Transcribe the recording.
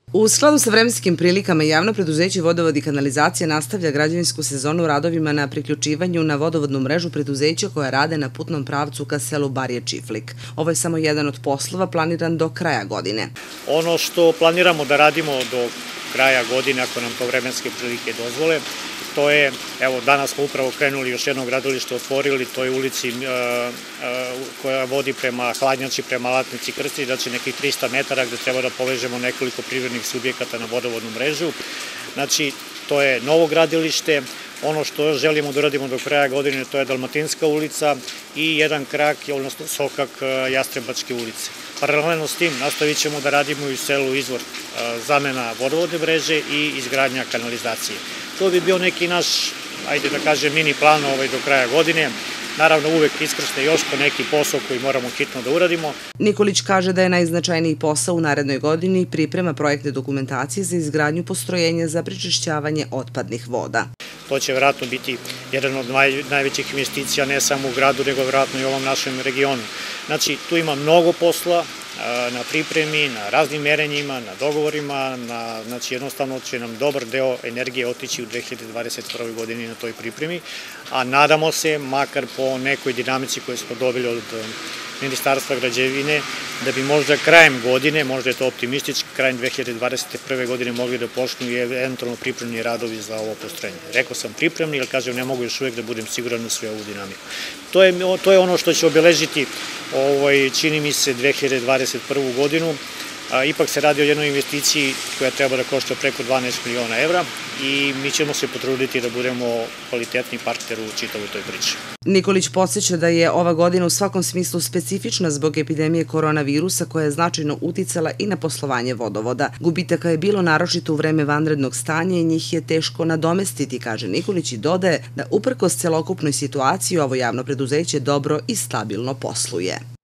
U skladu sa vremenskim prilikama, javno preduzeće Vodovod i kanalizacija nastavlja građevinsku sezonu radovima na priključivanju na vodovodnu mrežu preduzeća koja rade na putnom pravcu ka selu Barje Čiflik. Ovo je samo jedan od poslova planiran do kraja godine. Ono što planiramo da radimo do kraja godine, ako nam to vremenske prilike dozvole, to je, evo danas smo upravo krenuli, još jedno gradilište otvorili, to je ulici koja vodi prema Hladnjači, prema Latnici Krstić, znači nekih 300 metara gde treba da povežemo nekoliko privrednih subjekata na vodovodnu mrežu. Znači, to je novo gradilište. Ono što želimo da uradimo do kraja godine, to je Dalmatinska ulica i jedan krak, odnosno sokak Jastrebačke ulice. Paralelno s tim nastavit ćemo da radimo i u selu Izvor, zamena vodovodne mreže i izgradnja kanalizacije. To bi bio neki naš, ajde da kažem, mini plan do kraja godine. Naravno, uvek iskrsne još po neki posao koji moramo hitno da uradimo. Nikolić kaže da je najznačajniji posao u narednoj godini priprema projektne dokumentacije za izgradnju postrojenja za prečišćavanje otpadnih voda. To će vjerojatno biti jedan od najvećih investicija ne samo u gradu, nego vjerojatno i u ovom našem regionu. Znači, tu ima mnogo posla na pripremi, na raznim merenjima, na dogovorima, znači jednostavno će nam dobar deo energije otići u 2021. godini na toj pripremi, a nadamo se, makar po nekoj dinamici koju smo dobili od Ministarstva građevine, da bi možda krajem godine, možda je to optimistički, krajem 2021. godine mogli da počnu i eventualno pripremni radovi za ovo postrojenje. Rekao sam pripremni, jer kažem ne mogu još uvek da budem siguran u sve ovu dinamiku. To je ono što će obeležiti, čini mi se, 2021. godinu. Ipak se radi o jednoj investiciji koja treba da košta preko 12 miliona evra i mi ćemo se potruditi da budemo kvalitetni partner u čitavoj toj priči. Nikolić podsjeća da je ova godina u svakom smislu specifična zbog epidemije koronavirusa koja je značajno uticala i na poslovanje vodovoda. Gubitaka je bilo naročito u vreme vanrednog stanja i njih je teško nadomestiti, kaže Nikolić i dodaje da uprkos celokupnoj situaciji ovo javno preduzeće dobro i stabilno posluje.